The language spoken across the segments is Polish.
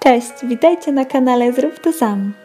Cześć, witajcie na kanale Zrób to sam.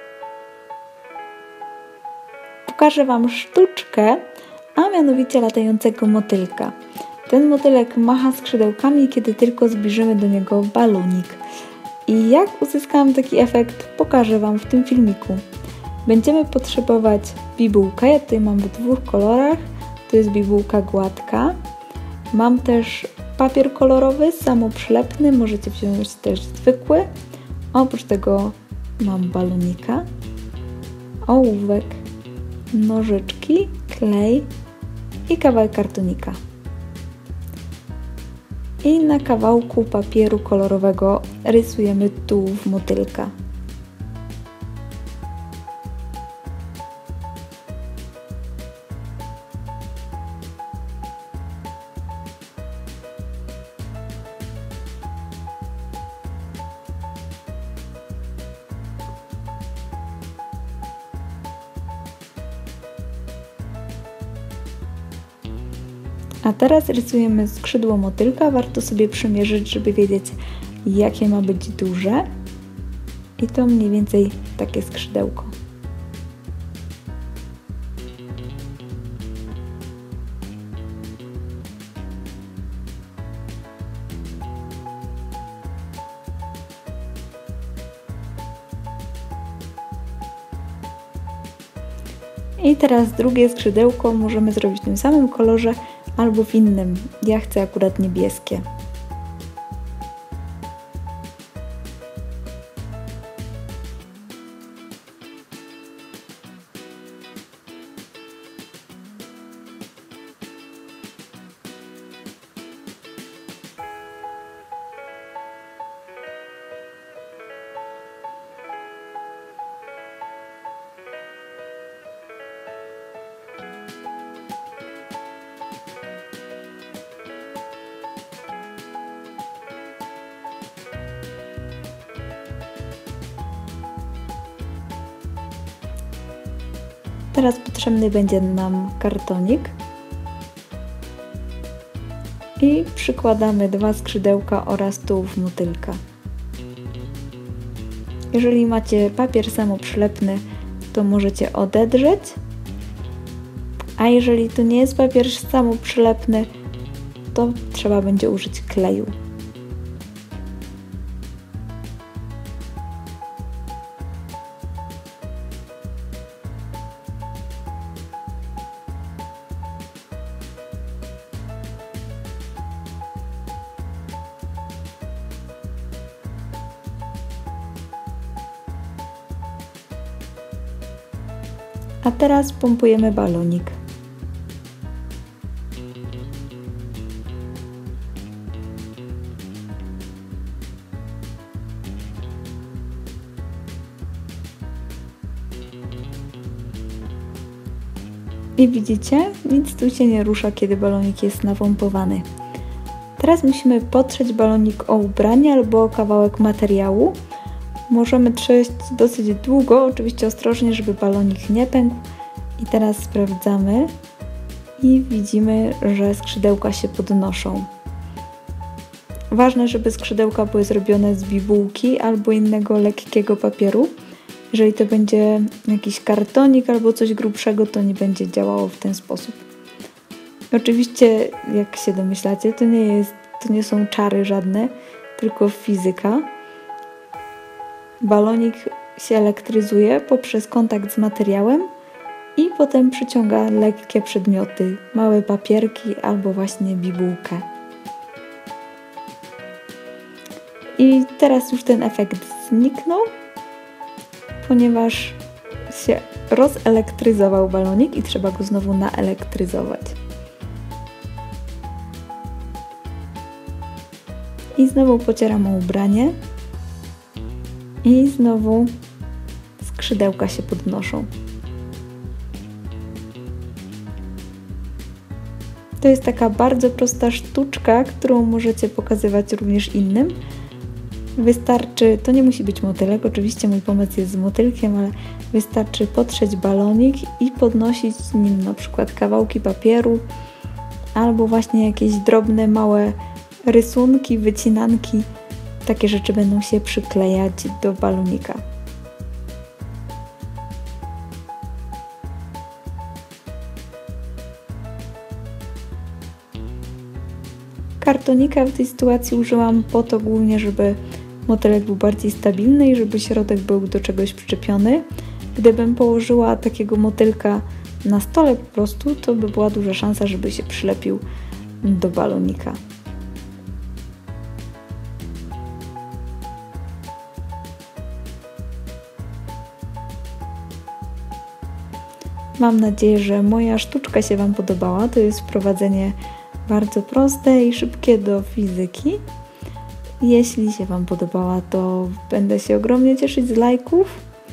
Pokażę Wam sztuczkę, a mianowicie latającego motylka. Ten motylek macha skrzydełkami, kiedy tylko zbliżymy do niego balonik. I jak uzyskałam taki efekt, pokażę Wam w tym filmiku. Będziemy potrzebować bibułkę, ja tutaj mam w dwóch kolorach, to jest bibułka gładka. Mam też papier kolorowy, samoprzylepny, możecie wziąć też zwykły. Oprócz tego mam balonika, ołówek, nożyczki, klej i kawałek kartonika. I na kawałku papieru kolorowego rysujemy tułów motylka. A teraz rysujemy skrzydło motylka. Warto sobie przymierzyć, żeby wiedzieć, jakie ma być duże. I to mniej więcej takie skrzydełko. I teraz drugie skrzydełko możemy zrobić w tym samym kolorze albo w innym. Ja chcę akurat niebieskie. Teraz potrzebny będzie nam kartonik i przykładamy dwa skrzydełka oraz tułów motylka. Jeżeli macie papier samoprzylepny, to możecie odedrzeć, a jeżeli to nie jest papier samoprzylepny, to trzeba będzie użyć kleju. A teraz pompujemy balonik. I widzicie, nic tu się nie rusza, kiedy balonik jest napompowany. Teraz musimy potrzeć balonik o ubranie albo o kawałek materiału. Możemy trzeć dosyć długo, oczywiście ostrożnie, żeby balonik nie pękł. I teraz sprawdzamy i widzimy, że skrzydełka się podnoszą. Ważne, żeby skrzydełka były zrobione z bibułki albo innego lekkiego papieru. Jeżeli to będzie jakiś kartonik albo coś grubszego, to nie będzie działało w ten sposób. Oczywiście, jak się domyślacie, to nie są czary żadne, tylko fizyka. Balonik się elektryzuje poprzez kontakt z materiałem i potem przyciąga lekkie przedmioty, małe papierki albo właśnie bibułkę. I teraz już ten efekt zniknął, ponieważ się rozelektryzował balonik i trzeba go znowu naelektryzować. I znowu pocieram o ubranie. I znowu skrzydełka się podnoszą. To jest taka bardzo prosta sztuczka, którą możecie pokazywać również innym. Wystarczy, to nie musi być motylek, oczywiście mój pomysł jest z motylkiem, ale wystarczy potrzeć balonik i podnosić nim na przykład kawałki papieru albo właśnie jakieś drobne, małe rysunki, wycinanki takie rzeczy będą się przyklejać do balonika. Kartonika w tej sytuacji użyłam po to głównie, żeby motylek był bardziej stabilny i żeby środek był do czegoś przyczepiony. Gdybym położyła takiego motylka na stole po prostu, to by była duża szansa, żeby się przylepił do balonika. Mam nadzieję, że moja sztuczka się Wam podobała. To jest wprowadzenie bardzo proste i szybkie do fizyki. Jeśli się Wam podobała, to będę się ogromnie cieszyć z lajków.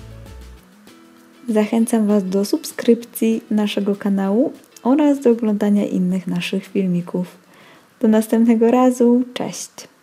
Zachęcam Was do subskrypcji naszego kanału oraz do oglądania innych naszych filmików. Do następnego razu, cześć!